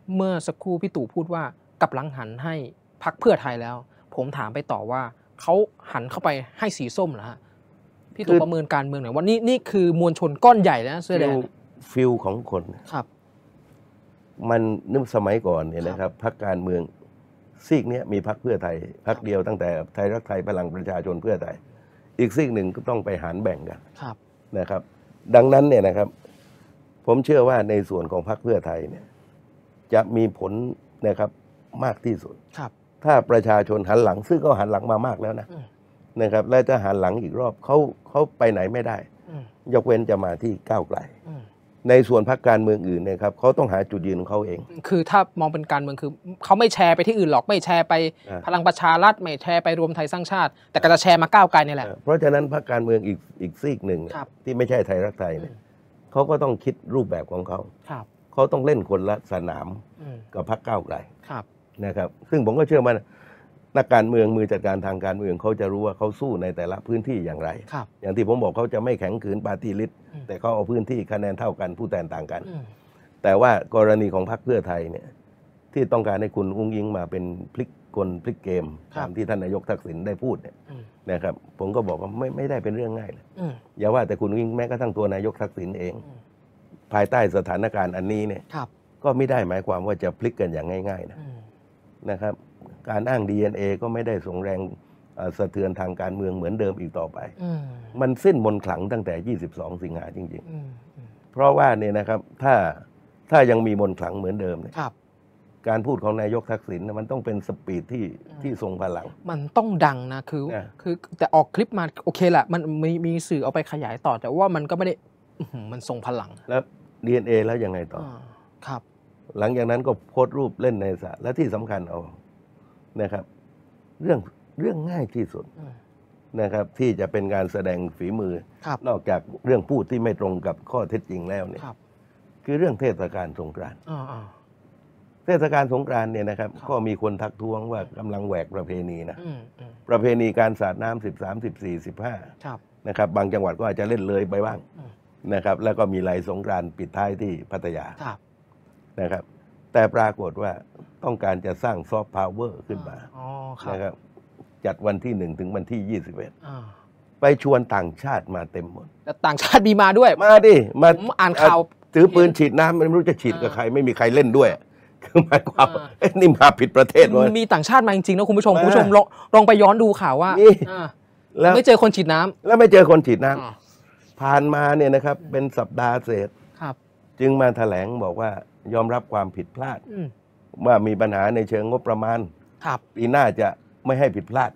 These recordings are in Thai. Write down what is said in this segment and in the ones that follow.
เมื่อสักครู่พี่ตู่พูดว่ากับหลังหันให้พรรคเพื่อไทยแล้ว ผมถามไปต่อว่าเขาหันเข้าไปให้สีส้มเหรอฮะพี่ตู่ประเมินการเมืองหน่อยว่านี่คือมวลชนก้อนใหญ่นะเสื้อแดงฟิลของคนครับมันนึกสมัยก่อนเนี่ยนะครับพรรคการเมืองซีกนี้มีพรรคเพื่อไทยพรรคเดียวตั้งแต่ไทยรักไทยพลังประชาชนเพื่อไทยอีกซีกหนึ่งก็ต้องไปหารแบ่งกันนะครับดังนั้นเนี่ยนะครับผมเชื่อว่าในส่วนของพรรคเพื่อไทยเนี่ยจะมีผลนะครับมากที่สุดถ้าประชาชนหันหลังซึ่งก็หันหลังมามากแล้วนะครับและถ้าหันหลังอีกรอบเขาไปไหนไม่ได้ยกเว้นจะมาที่ก้าวไกลในส่วนพรรคการเมืองอื่นนะครับเขาต้องหาจุดยืนของเขาเองคือถ้ามองเป็นการเมืองคือเขาไม่แชร์ไปที่อื่นหรอกไม่แชร์ไปพลังประชารัฐไม่แชร์ไปรวมไทยสร้างชาติแต่ก็จะแชร์มาก้าวไกลนี่แหละเพราะฉะนั้นพรรคการเมืองอีกซีกหนึ่งที่ไม่ใช่ไทยรักไทยเนี่ยเขาก็ต้องคิดรูปแบบของเขาเขาต้องเล่นคนละสนามกับพรรคก้าวไกลนะครับซึ่งผมก็เชื่อว่านักการเมืองมือจัดการทางการเมืองเขาจะรู้ว่าเขาสู้ในแต่ละพื้นที่อย่างไรอย่างที่ผมบอกเขาจะไม่แข็งขืนปาร์ตี้ลิสต์แต่เขาเอาพื้นที่คะแนนเท่ากันผู้แทนต่างกันแต่ว่ากรณีของพรรคเพื่อไทยเนี่ยที่ต้องการให้คุณอุ้งอิงมาเป็นพลิกกลพลิกเกมตามที่ท่านนายกทักษิณได้พูดเนี่ยนะครับผมก็บอกว่าไม่ได้เป็นเรื่องง่ายเลยอย่าว่าแต่คุณอุ้งอิงแม้กระทั่งตัวนายกทักษิณเองภายใต้สถานการณ์อันนี้เนี่ยก็ไม่ได้หมายความว่าจะพลิกกันอย่างง่ายๆนะครับการอ้าง DNA ก็ไม่ได้ส่งแรงสะเทือนทางการเมืองเหมือนเดิมอีกต่อไปมันสิ้นมนต์ขลังตั้งแต่22สิงหาจริงๆเพราะว่าเนี่ยนะครับถ้ายังมีมนต์ขลังเหมือนเดิมเนี่ยการพูดของนายกทักษิณมันต้องเป็นสปีดที่ทรงพลังมันต้องดังนะคือแต่ออกคลิปมาโอเคแหละมันมีสื่อเอาไปขยายต่อแต่ว่ามันก็ไม่ได้มันทรงพลังแล้ว DNA แล้วยังไงต่อครับหลังจากนั้นก็โพสต์รูปเล่นในสระและที่สำคัญนะครับเรื่องง่ายที่สุดนะครับที่จะเป็นการแสดงฝีมือนอกจากเรื่องพูดที่ไม่ตรงกับข้อเท็จจริงแล้วเนี่ยคือเรื่องเทศกาลสงกรานต์เทศกาลสงกรานต์เนี่ยนะครับก็มีคนทักท้วงว่ากำลังแหวกประเพณีนะประเพณีการสาดน้ำ13 14 15นะครับบางจังหวัดก็อาจจะเล่นเลยไปบ้างนะครับแล้วก็มีไหลสงกรานต์ปิดท้ายที่พัทยานะครับแต่ปรากฏว่าต้องการจะสร้างซอฟต์พาวเวอร์ขึ้นมานะครับจัดวันที่1ถึงวันที่21ไปชวนต่างชาติมาเต็มหมดแล้วต่างชาติมีมาด้วยมาดิมาอ่านข่าวถือปืนฉีดน้ำไม่รู้จะฉีดกับใครไม่มีใครเล่นด้วยคือหมายความนี่มาผิดประเทศเลยมีต่างชาติมาจริงๆนะคุณผู้ชมลองไปย้อนดูข่าวว่าแล้วไม่เจอคนฉีดน้ำแล้วไม่เจอคนฉีดน้ำผ่านมาเนี่ยนะครับเป็นสัปดาห์เศษจึงมาแถลงบอกว่ายอมรับความผิดพลาดว่ามีปัญหาในเชิงงบประมาณปีหน้าจะไม่ให้ผิดพลาด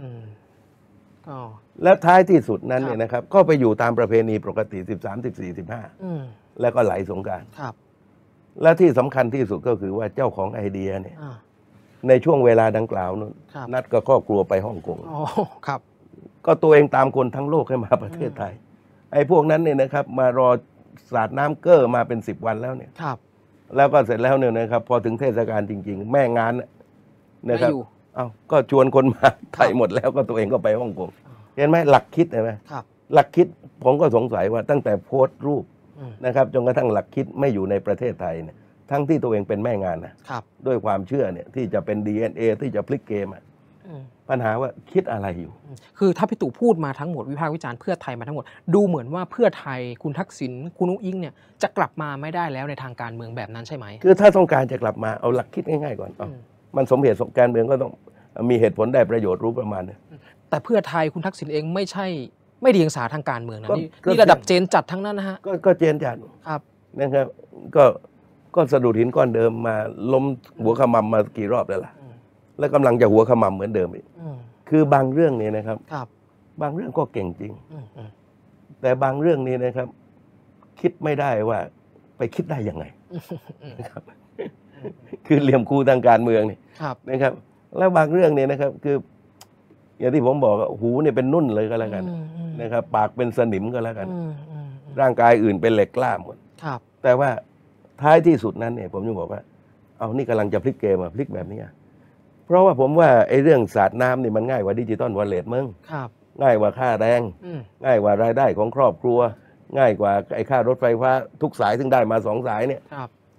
และท้ายที่สุดนั้นเนี่ยนะครับก็ไปอยู่ตามประเพณีปกติ13 14 15แล้วก็ไหลสงกรานต์และที่สำคัญที่สุดก็คือว่าเจ้าของไอเดียเนี่ยในช่วงเวลาดังกล่าวนั้นนัดกับครอบครัวไปฮ่องกงก็ตัวเองตามคนทั้งโลกให้มาประเทศไทยไอ้พวกนั้นเนี่ยนะครับมารอสาดน้ำเก้อมาเป็น10 วันแล้วเนี่ยแล้วก็เสร็จแล้วเนี่ยนะครับพอถึงเทศกาลจริงๆแม่งานนะครับก็ชวนคนมาไทยหมดแล้วก็ตัวเองก็ไปฮ่องกงเห็นไหมหลักคิดเห็นไหมหลักคิดผมก็สงสัยว่าตั้งแต่โพสต์รูปนะครับจนกระทั่งหลักคิดไม่อยู่ในประเทศไทยเนี่ยทั้งที่ตัวเองเป็นแม่งานนะด้วยความเชื่อเนี่ยที่จะเป็น DNA ที่จะพลิกเกมปัญหาว่าคิดอะไรอยู่คือถ้าพี่ตู่พูดมาทั้งหมดวิพากษ์วิจารณ์เพื่อไทยมาทั้งหมดดูเหมือนว่าเพื่อไทยคุณทักษิณคุณอุ้งอิงเนี่ยจะกลับมาไม่ได้แล้วในทางการเมืองแบบนั้นใช่ไหมคือถ้าต้องการจะกลับมาเอาหลักคิดง่ายๆก่อนมันสมเหตุสมการเมืองก็ต้องมีเหตุผลได้ประโยชน์รู้ประมาณนึงแต่เพื่อไทยคุณทักษิณเองไม่เดียงสาทางการเมืองนะนี่ระดับเจนจัดทั้งนั้นนะฮะก็เจนจัดครับนะครับก็สะดุดหินก้อนเดิมมาล้มหัวขมำมากี่รอบแล้วล่ะแล้วกำลังจะหัวขมำเหมือนเดิมอีกคือบางเรื่องนี่นะครับบางเรื่องก็เก่งจริงแต่บางเรื่องนี้นะครับคิดไม่ได้ว่าไปคิดได้ยังไงนะครับคือเหลี่ยมคูทางการเมืองนี่นะครับแล้วบางเรื่องเนี่ยนะครับคืออย่างที่ผมบอกหูเนี่ยเป็นนุ่นเลยก็แล้วกันนะครับปากเป็นสนิมก็แล้วกันร่างกายอื่นเป็นเหล็กกล้าหมดแต่ว่าท้ายที่สุดนั้นเนี่ยผมยังบอกว่าเอานี่กำลังจะพลิกเกมพลิกแบบนี้เพราะว่าผมว่าไอ้เรื่องสาดน้ำนี่มันง่ายกว่าดิจิตอลวอลเล็ตมึงง่ายกว่าค่าแรงง่ายกว่ารายได้ของครอบครัวง่ายกว่าไอ้ค่ารถไฟฟ้าทุกสายซึ่งได้มา2 สายเนี่ย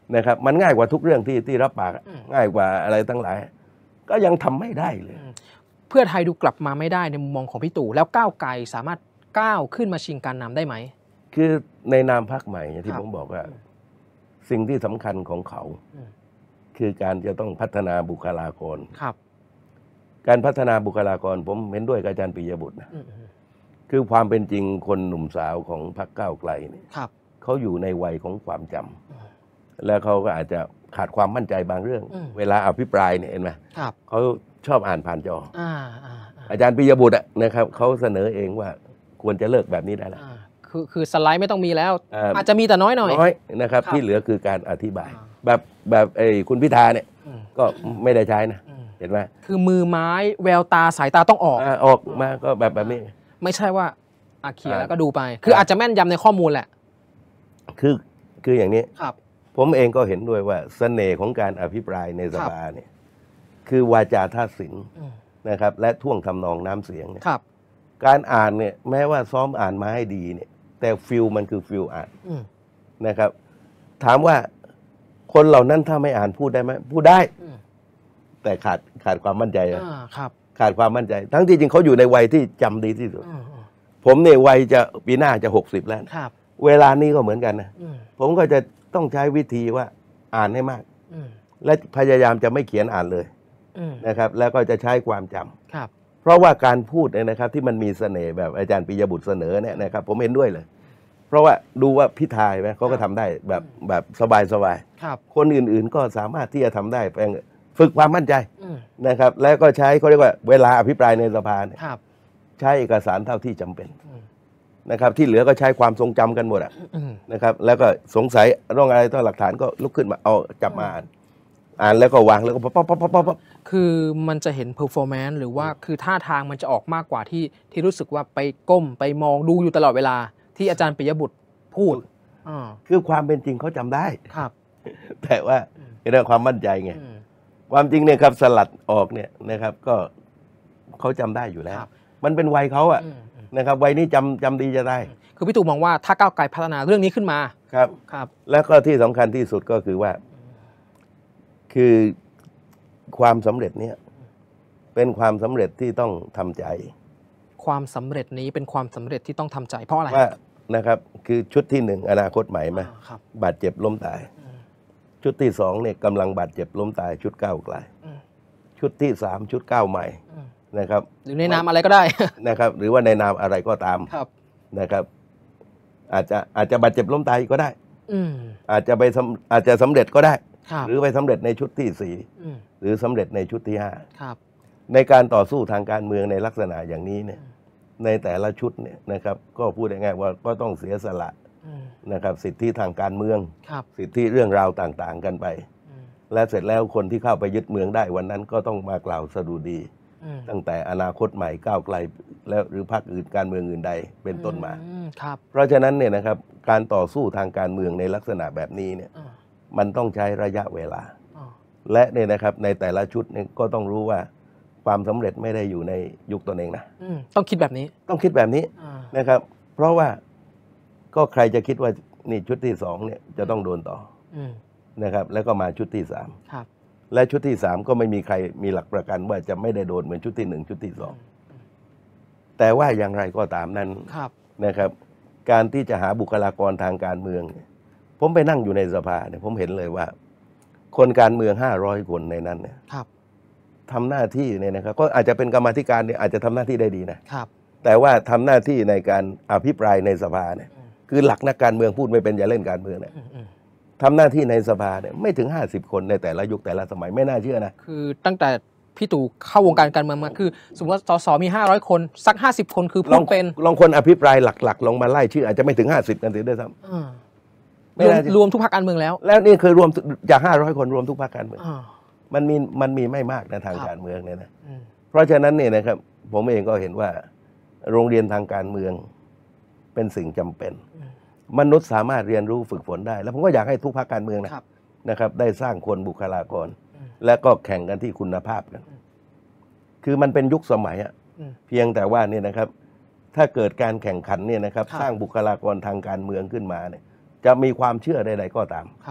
นะครับมันง่ายกว่าทุกเรื่องที่รับปากง่ายกว่าอะไรทั้งหลายก็ยังทำไม่ได้เลยเพื่อไทยดูกลับมาไม่ได้ในมุมมองของพี่ตู่แล้วก้าวไกลสามารถก้าวขึ้นมาชิงการนำได้ไหมคือในนามพรรคใหม่ที่ผมบอกว่าสิ่งที่สำคัญของเขาคือการจะต้องพัฒนาบุคลากรครับการพัฒนาบุคลากรผมเห็นด้วยกับอาจารย์ปิยบุตรนะคือความเป็นจริงคนหนุ่มสาวของพรรคก้าวไกลเนี่ยเขาอยู่ในวัยของความจำแล้วเขาก็อาจจะขาดความมั่นใจบางเรื่องเวลาอภิปรายเนี่ยเห็นไหมเขาชอบอ่านผ่านจออาจารย์ปิยบุตรนะครับเขาเสนอเองว่าควรจะเลิกแบบนี้ได้แล้วคือสไลด์ไม่ต้องมีแล้วอาจจะมีแต่น้อยหน่อยนะครับที่เหลือคือการอธิบายแบบคุณพิธาเนี่ยก็ไม่ได้ใช้นะเห็นไหมคือมือไม้แววตาสายตาต้องออกมาก็แบบนี้ไม่ใช่ว่าเขียนแล้วก็ดูไปคืออาจจะแม่นยำในข้อมูลแหละคืออย่างนี้ครับผมเองก็เห็นด้วยว่าเสน่ห์ของการอภิปรายในสภาเนี่ยคือวาจาท่าศิลป์นะครับและท่วงทำนองน้ำเสียงเนี่ยการอ่านเนี่ยแม้ว่าซ้อมอ่านมาให้ดีเนี่ยแต่ฟิลมันคือฟิลอ่านนะครับถามว่าคนเหล่านั้นถ้าไม่อ่านพูดได้ไหมพูดได้แต่ขาดความมั่นใจขาดความมั่นใจทั้งที่จริงเขาอยู่ในวัยที่จำดีที่สุดผมเนี่ยวัยจะปีหน้าจะ60แล้วเวลานี้ก็เหมือนกันนะผมก็จะต้องใช้วิธีว่าอ่านให้มากและพยายามจะไม่เขียนอ่านเลยนะครับแล้วก็จะใช้ความจำเพราะว่าการพูดเนี่ยนะครับที่มันมีเสน่ห์แบบอาจารย์ปิยบุตรเสนอเนี่ยนะครับผมเห็นด้วยเลยเพราะว่าดูว่าพิธาไหมเขาก็ทำได้แบบสบายคนอื่นๆก็สามารถที่จะทำได้ฝึกความมั่นใจนะครับแล้วก็ใช้เขาเรียกว่าเวลาอภิปรายในสภาเนี่ยใช้เอกสารเท่าที่จำเป็นนะครับที่เหลือก็ใช้ความทรงจำกันหมดนะครับแล้วก็สงสัยเรื่องอะไรต้องหลักฐานก็ลุกขึ้นมาเอาจับมาอ่านแล้วก็วางแล้วก็ป๊อคือมันจะเห็นเพอร์ฟอร์แมนซ์หรือว่าคือท่าทางมันจะออกมากกว่าที่รู้สึกว่าไปก้มไปมองดูอยู่ตลอดเวลาที่อาจารย์ปิยบุตรพูดคือความเป็นจริงเขาจำได้ครับแต่ว่าเรื่องความมั่นใจไงความจริงเนี่ยครับสลัดออกเนี่ยนะครับก็เขาจำได้อยู่แล้วมันเป็นวัยเขาอะนะครับวัยนี้จำดีจะได้คือพี่ตู่มองว่าถ้าก้าวไกลพัฒนาเรื่องนี้ขึ้นมาครับแล้วก็ที่สำคัญที่สุดก็คือว่าคือความสำเร็จเนี่ยเป็นความสำเร็จที่ต้องทำใจความสำเร็จนี้เป็นความสำเร็จที่ต้องทำใจเพราะอะไรว่านะครับคือชุดที่หนึ่งอนาคตใหม่ไหมบาดเจ็บล้มตายชุดที่สองเนี่ยกำลังบาดเจ็บล้มตายชุดก้าวไกลชุดที่สามชุดก้าวใหม่นะครับหรือในนามอะไรก็ได้นะครับหรือว่าในนามอะไรก็ตามนะครับอาจจะบาดเจ็บล้มตายก็ได้อาจจะสำเร็จก็ได้หรือไปสำเร็จในชุดที่สี่หรือสำเร็จในชุดที่ห้าในการต่อสู้ทางการเมืองในลักษณะอย่างนี้เนี่ยในแต่ละชุดเนี่ยนะครับก็พูดง่ายๆว่าก็ต้องเสียสละนะครับสิทธิทางการเมืองสิทธิเรื่องราวต่างๆกันไปและเสร็จแล้วคนที่เข้าไปยึดเมืองได้วันนั้นก็ต้องมากล่าวสดุดีตั้งแต่อนาคตใหม่ก้าวไกลแล้วหรือพรรคอื่นการเมืองอื่นใดเป็นต้นมาเพราะฉะนั้นเนี่ยนะครับการต่อสู้ทางการเมืองในลักษณะแบบนี้เนี่ยมันต้องใช้ระยะเวลาและเนี่ยนะครับในแต่ละชุดเนี่ยก็ต้องรู้ว่าความสำเร็จไม่ได้อยู่ในยุคตนเองนะต้องคิดแบบนี้นะครับเพราะว่าก็ใครจะคิดว่านี่ชุดที่สองเนี่ยจะต้องโดนต่อนะครับแล้วก็มาชุดที่สามและชุดที่สามก็ไม่มีใครมีหลักประกันว่าจะไม่ได้โดนเหมือนชุดที่หนึ่งชุดที่สองแต่ว่าอย่างไรก็ตามนั้นนะครับการที่จะหาบุคลากรทางการเมืองผมไปนั่งอยู่ในสภาเนี่ยผมเห็นเลยว่าคนการเมือง500 คนในนั้นเนี่ยทำหน้าที่เนี่ยนะครับก็อาจจะเป็นกรรมาธิการเนี่ยอาจจะทำหน้าที่ได้ดีนะแต่ว่าทำหน้าที่ในการอภิปรายในสภาเนี่ยคือหลักนักการเมืองพูดไม่เป็นอย่าเล่นการเมืองเนี่ยทำหน้าที่ในสภาเนี่ยไม่ถึง50 คนในแต่ละยุคแต่ละสมัยไม่น่าเชื่อนะคือตั้งแต่พี่ตู่เข้าวงการการเมืองมาคือสมมติว่าสสมี500 คนสัก50 คนคือพูดเป็นลองคนอภิปรายหลักๆลงมาไล่ชื่ออาจจะไม่ถึง50กันถึงด้วยซ้ำรวมทุกพรรคการเมืองแล้วนี่คือรวมจาก500 คนรวมทุกพรรคการเมืองมันมีไม่มากในทางการเมืองเนี่ยนะเพราะฉะนั้นเนี่ยนะครับผมเองก็เห็นว่าโรงเรียนทางการเมืองเป็นสิ่งจำเป็นมนุษย์สามารถเรียนรู้ฝึกฝนได้แล้วผมก็อยากให้ทุกพรรคการเมืองนะครับได้สร้างคนบุคลากรและก็แข่งกันที่คุณภาพกันคือมันเป็นยุคสมัยอะเพียงแต่ว่าเนี่ยนะครับถ้าเกิดการแข่งขันเนี่ยนะครับสร้างบุคลากรทางการเมืองขึ้นมาเนี่ยจะมีความเชื่อใดๆก็ตาม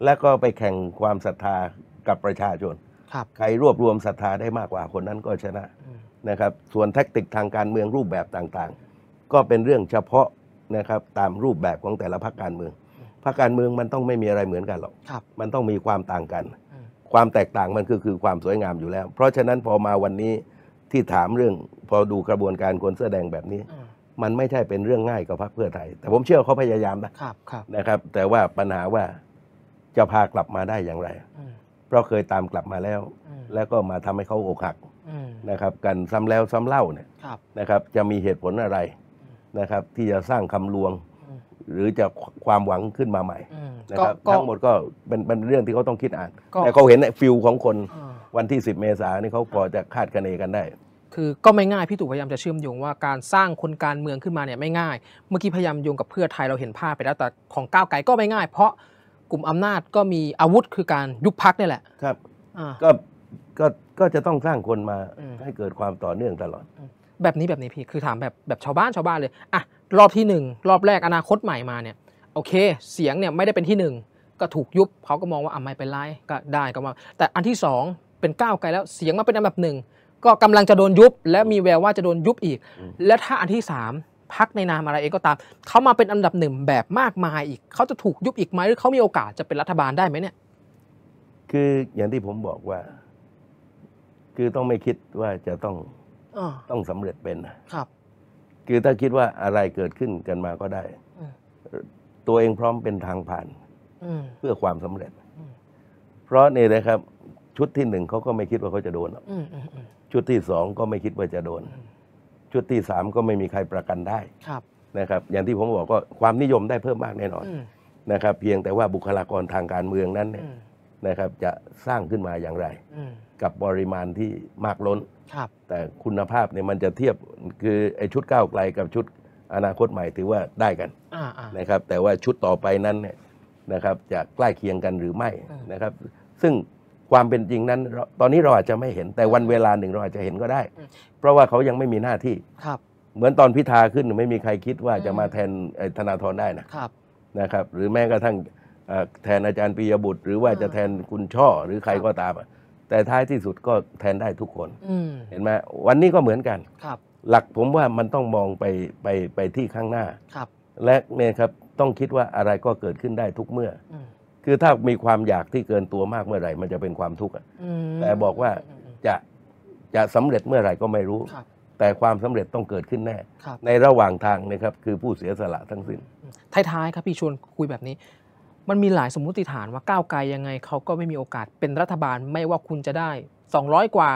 แล้วก็ไปแข่งความศรัทธากับประชาชนใครรวบรวมศรัทธาได้มากกว่าคนนั้นก็ชนะนะครับส่วนแทคติกทางการเมืองรูปแบบต่างๆก็เป็นเรื่องเฉพาะนะครับตามรูปแบบของแต่ละพรรคการเมืองพรรคการเมืองมันต้องไม่มีอะไรเหมือนกันหรอกมันต้องมีความต่างกันความแตกต่างมันคือความสวยงามอยู่แล้วเพราะฉะนั้นพอมาวันนี้ที่ถามเรื่องพอดูกระบวนการคนเสื้อแดงแบบนี้มันไม่ใช่เป็นเรื่องง่ายกับพรรคเพื่อไทยแต่ผมเชื่อเขาพยายามนะครับแต่ว่าปัญหาว่าจะพากลับมาได้อย่างไรเพราะเคยตามกลับมาแล้วแล้วก็มาทำให้เขาอกหักนะครับกันซ้ำแล้วซ้ำเล่าเนี่ยนะครับจะมีเหตุผลอะไรนะครับที่จะสร้างคำลวงหรือจะความหวังขึ้นมาใหม่นะครับทั้งหมดก็เป็นเรื่องที่เขาต้องคิดอ่านแต่เขาเห็นฟิลของคนวันที่10 เมษายนนี่เขาพอจะคาดคะเนกันได้คือก็ไม่ง่ายพี่ตู่พยายามจะเชื่อมโยงว่าการสร้างคนการเมืองขึ้นมาเนี่ยไม่ง่ายเมื่อกี้พยายามโยงกับเพื่อไทยเราเห็นภาพไปแล้วแต่ของก้าวไกลก็ไม่ง่ายเพราะกลุ่มอำนาจก็มีอาวุธคือการยุบพรรคนี่แหละครับก็จะต้องสร้างคนมาให้เกิดความต่อเนื่องตลอดแบบนี้พี่คือถามแบบชาวบ้านเลยอ่ะรอบที่1รอบแรกอนาคตใหม่มาเนี่ยโอเคเสียงเนี่ยไม่ได้เป็นที่1ก็ถูกยุบเขาก็มองว่าไม่เป็นไรก็ได้ก็มาแต่อันที่2เป็นก้าวไกลแล้วเสียงมาเป็นอันดับ1ก็กำลังจะโดนยุบและมีแววว่าจะโดนยุบอีกและถ้าอันที่3พรรคในนามอะไรเองก็ตามเขามาเป็นอันดับ1แบบมากมายอีกเขาจะถูกยุบอีกไหมหรือเขามีโอกาสจะเป็นรัฐบาลได้ไหมเนี่ยคืออย่างที่ผมบอกว่าคือต้องไม่คิดว่าจะต้องสำเร็จเป็นครับคือถ้าคิดว่าอะไรเกิดขึ้นกันมาก็ได้ตัวเองพร้อมเป็นทางผ่านเพื่อความสำเร็จเพราะนี่นะครับชุดที่1เขาก็ไม่คิดว่าเขาจะโดนชุดที่2ก็ไม่คิดว่าจะโดนชุดที่3ก็ไม่มีใครประกันได้นะครับอย่างที่ผมบอกก็ความนิยมได้เพิ่มมากแน่นอนนะครับเพียงแต่ว่าบุคลากรทางการเมืองนั้นเนี่ยนะครับจะสร้างขึ้นมาอย่างไรกับปริมาณที่มากล้นแต่คุณภาพเนี่ยมันจะเทียบคือไอ้ชุดก้าวไกลกับชุดอนาคตใหม่ถือว่าได้กันนะครับแต่ว่าชุดต่อไปนั้นเนี่ยนะครับจะใกล้เคียงกันหรือไม่นะครับซึ่งความเป็นจริงนั้นตอนนี้เราอาจจะไม่เห็นแต่วันเวลาหนึ่งเราอาจจะเห็นก็ได้เพราะว่าเขายังไม่มีหน้าที่เหมือนตอนพิธาขึ้นไม่มีใครคิดว่าจะมาแทนธนาธรได้นะครับหรือแม้กระทั่งแทนอาจารย์ปิยบุตรหรือว่าจะแทนคุณช่อหรือใครก็ตามแต่ท้ายที่สุดก็แทนได้ทุกคนเห็นไหมวันนี้ก็เหมือนกันหลักผมว่ามันต้องมองไปที่ข้างหน้าและเนี่ยครับต้องคิดว่าอะไรก็เกิดขึ้นได้ทุกเมื่อคือถ้ามีความอยากที่เกินตัวมากเมื่อไหร่มันจะเป็นความทุกข์แต่บอกว่าจะสำเร็จเมื่อไหร่ก็ไม่รู้แต่ความสำเร็จต้องเกิดขึ้นแน่ในระหว่างทางนะครับคือผู้เสียสละทั้งสิ้นท้ายๆครับพี่ชวนคุยแบบนี้มันมีหลายสมมุติฐานว่าก้าวไกลยังไงเขาก็ไม่มีโอกาสเป็นรัฐบาลไม่ว่าคุณจะได้200กว่า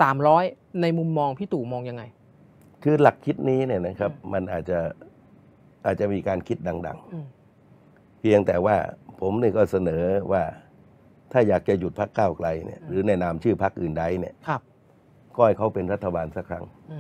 300ในมุมมองพี่ตู่มองยังไงคือหลักคิดนี้เนี่ยนะครับมันอาจจะมีการคิดดังๆเพียงแต่ว่าผมนี่ก็เสนอว่าถ้าอยากจะหยุดพรรคก้าวไกลเนี่ยหรือในนามชื่อพรรคอื่นใดเนี่ยก็ให้เขาเป็นรัฐบาลสักครั้ง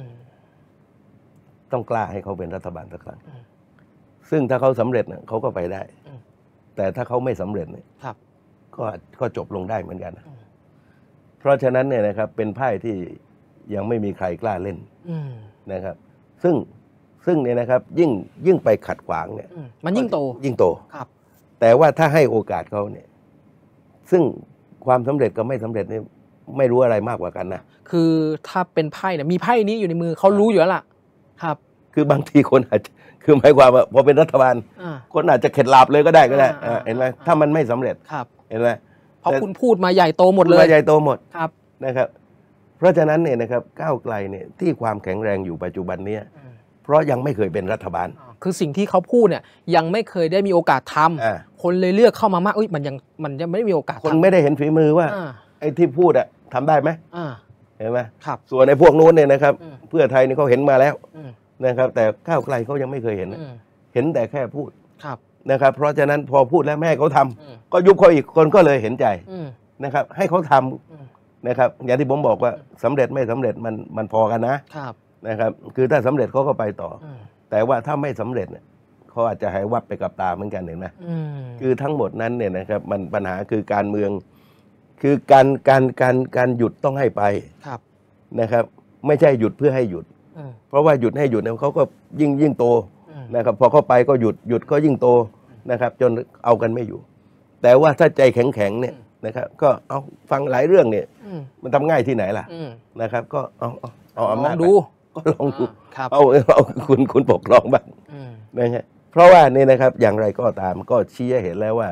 ต้องกล้าให้เขาเป็นรัฐบาลสักครั้งซึ่งถ้าเขาสำเร็จเนี่ยเขาก็ไปได้แต่ถ้าเขาไม่สำเร็จเนี่ยก็จบลงได้เหมือนกันเพราะฉะนั้นเนี่ยนะครับเป็นไพ่ที่ยังไม่มีใครกล้าเล่นนะครับซึ่งเนี่ยนะครับยิ่งไปขัดขวางเนี่ยมันยิ่งโตครับแต่ว่าถ้าให้โอกาสเขาเนี่ยซึ่งความสำเร็จกับไม่สำเร็จเนี่ยไม่รู้อะไรมากกว่ากันนะคือถ้าเป็นไพ่เนี่ยมีไพ่นี้อยู่ในมือเขารู้อยู่แล้วล่ะครับคือบางทีคนอาจจะคือหมายความว่าพอเป็นรัฐบาลคนอาจจะเข็ดหลาบเลยก็ได้เห็นไหมถ้ามันไม่สำเร็จเห็นไหมเพราะคุณพูดมาใหญ่โตหมดเลยใหญ่โตหมดนะครับเพราะฉะนั้นเนี่ยนะครับก้าวไกลเนี่ยที่ความแข็งแรงอยู่ปัจจุบันนี้เพราะยังไม่เคยเป็นรัฐบาลคือสิ่งที่เขาพูดเนี่ยยังไม่เคยได้มีโอกาสทำคนเลยเลือกเข้ามามากมันยังไม่ได้มีโอกาสคนไม่ได้เห็นฝีมือว่าไอ้ที่พูดทำได้ไหมเห็นไหมส่วนในพวกนู้นเนี่ยนะครับเพื่อไทยนี่เขาเห็นมาแล้วนะครับแต่ก้าวไกลเขายังไม่เคยเห็นแต่แค่พูดนะครับเพราะฉะนั้นพอพูดแล้วแม่เขาทำก็ยุบเขาอีกคนก็เลยเห็นใจนะครับให้เขาทำนะครับอย่างที่ผมบอกว่าสำเร็จไม่สำเร็จมันพอกันนะครับคือถ้าสำเร็จเขาก็ไปต่อแต่ว่าถ้าไม่สำเร็จเนี่ยเขาอาจจะหายวับไปกับตาเหมือนกันเห็นไหมคือทั้งหมดนั้นเนี่ยนะครับมันปัญหาคือการเมืองคือการหยุดต้องให้ไปนะครับไม่ใช่หยุดเพื่อให้หยุดเพราะว่าหยุดให้หยุดเนี่ยเขาก็ยิ่งโตนะครับพอเข้าไปก็หยุดก็ยิ่งโตนะครับจนเอากันไม่อยู่แแต่ว่าถ้าใจแข็งๆเนี่ยนะครับก็เอาฟังหลายเรื่องเนี่ยมันทำง่ายที่ไหนล่ะนะครับก็เอาอำนาจดูก็ลองดูเอาคุณปกครองบ้างนะฮะเพราะว่านี่นะครับอย่างไรก็ตามก็ชี้ให้เห็นแล้วว่า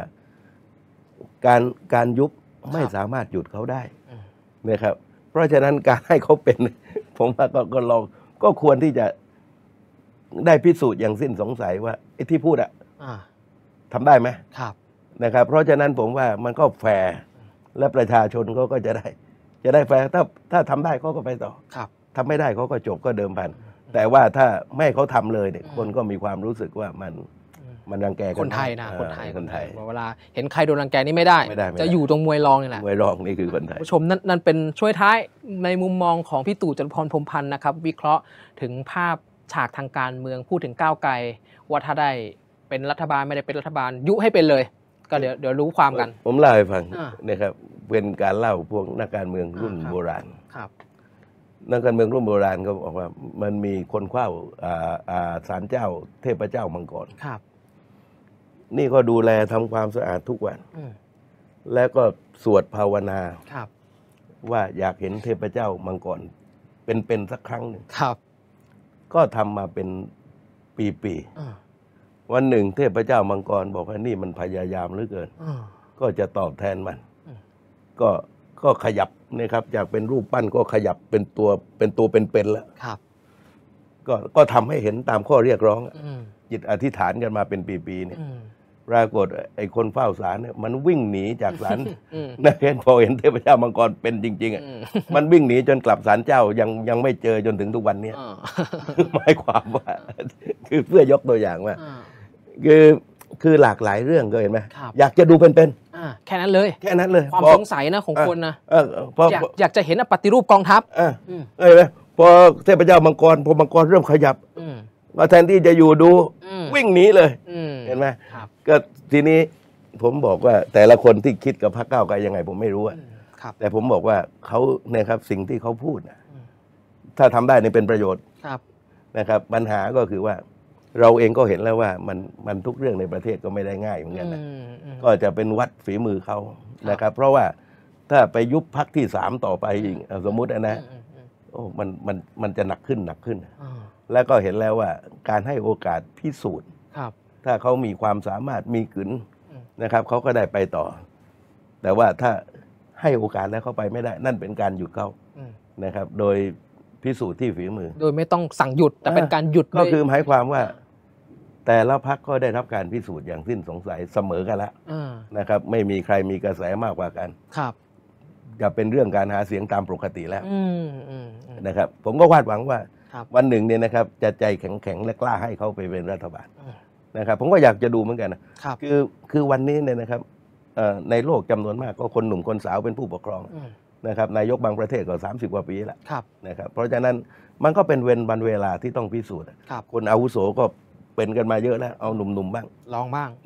การยุบไม่สามารถหยุดเขาได้นะครับเพราะฉะนั้นการให้เขาเป็นผมว่าก็ลองก็ควรที่จะได้พิสูจน์อย่างสิ้นสงสัยว่าไอ้ที่พูดทำได้ไหมนะครับเพราะฉะนั้นผมว่ามันก็แฟร์และประชาชนเขาก็จะได้แฟร์ถ้าทำได้เขาก็ไปต่อทำไม่ได้เขาก็จบก็เดิมพันแต่ว่าถ้าไม่เขาทำเลยเนี่ยคนก็มีความรู้สึกว่ามันรังแกคนไทยนะคนไทยเวลาเห็นใครโดนรังแกนี่ไม่ได้จะอยู่ตรงมวยรองนี่แหละมวยรองนี่คือคนไทยผู้ชมนั่นเป็นช่วยท้ายในมุมมองของพี่ตู่ จตุพร พรหมพันธ์นะครับวิเคราะห์ถึงภาพฉากทางการเมืองพูดถึงก้าวไกลว่าถ้าได้เป็นรัฐบาลไม่ได้เป็นรัฐบาลยุให้เป็นเลยก็เดี๋ยวรู้ความกันผมเล่าให้ฟังนะครับเป็นการเล่าพวกนักการเมืองรุ่นโบราณนักการเมืองรุ่นโบราณเขาบอกว่ามันมีคนเฝ้าศาลเจ้าเทพเจ้ามังกรนี่ก็ดูแลทำความสะอาดทุกวันแล้วก็สวดภาวนาว่าอยากเห็นเทพเจ้ามังกรเป็นสักครั้งหนึ่งก็ทำมาเป็นปีวันหนึ่งเทพเจ้ามังกรบอกว่านี่มันพยายามเหลือเกินก็จะตอบแทนมันก็ขยับนะครับจากเป็นรูปปั้นก็ขยับเป็นตัวเป็นแล้วก็ทำให้เห็นตามข้อเรียกร้องจิตอธิษฐานกันมาเป็นปีๆเนี่ยปรากฏไอ้คนเฝ้าศาลเนี่ยมันวิ่งหนีจากศาลนะเห็นพอเห็นเทพเจ้ามังกรเป็นจริงๆมันวิ่งหนีจนกลับศาลเจ้ายังไม่เจอจนถึงทุกวันนี้หมายความว่าคือเพื่อยกตัวอย่างว่าคือหลากหลายเรื่องก็เห็นไหมอยากจะดูเป็นแค่นั้นเลยความสงสัยนะของคนนะอยากจะเห็นปฏิรูปกองทัพเห็นไหมพอเทพเจ้ามังกรพอมังกรเริ่มขยับมาแทนที่จะอยู่ดูวิ่งหนีเลยเห็นไหมก็ทีนี้ผมบอกว่าแต่ละคนที่คิดกับพรรคก้าวไกลยังไงผมไม่รู้แต่ผมบอกว่าเขาเนี่ยครับสิ่งที่เขาพูดถ้าทำได้เนี่ยเป็นประโยชน์นะครับปัญหาก็คือว่าเราเองก็เห็นแล้วว่ามันทุกเรื่องในประเทศก็ไม่ได้ง่ายเหมือนกันนะก็จะเป็นวัดฝีมือเขานะครับเพราะว่าถ้าไปยุบพรรคที่3ต่อไปอีกสมมุตินะโอ้มันจะหนักขึ้นแล้วก็เห็นแล้วว่าการให้โอกาสพิสูจน์ถ้าเขามีความสามารถมีกึ๋นนะครับเขาก็ได้ไปต่อแต่ว่าถ้าให้โอกาสแล้วเขาไปไม่ได้นั่นเป็นการหยุดเขานะครับโดยพิสูจน์ที่ฝีมือโดยไม่ต้องสั่งหยุดแต่เป็นการหยุดก็คือหมายความว่าแต่ละพรรคก็ได้รับการพิสูจน์อย่างสิ้นสงสัยเสมอกันแล้วนะครับไม่มีใครมีกระแสมากกว่ากันจะเป็นเรื่องการหาเสียงตามปกติแล้วนะครับผมก็วาดหวังว่าวันหนึ่งเนี่ยนะครับจะใจแข็งและกล้าให้เขาไปเป็นรัฐบาลนะครับผมก็อยากจะดูเหมือนกันนะคือวันนี้เนี่ยนะครับในโลกจำนวนมากก็คนหนุ่มคนสาวเป็นผู้ปกครองนะครับนายกบางประเทศก็30 กว่าปีแล้วนะครับเพราะฉะนั้นมันก็เป็นวันเวลาที่ต้องพิสูจน์คนอาวุโสก็เป็นกันมาเยอะแล้วเอาหนุ่มๆบ้างลองบ้าง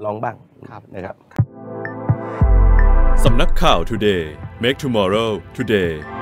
นะครับสำนักข่าว Today Make Tomorrow Today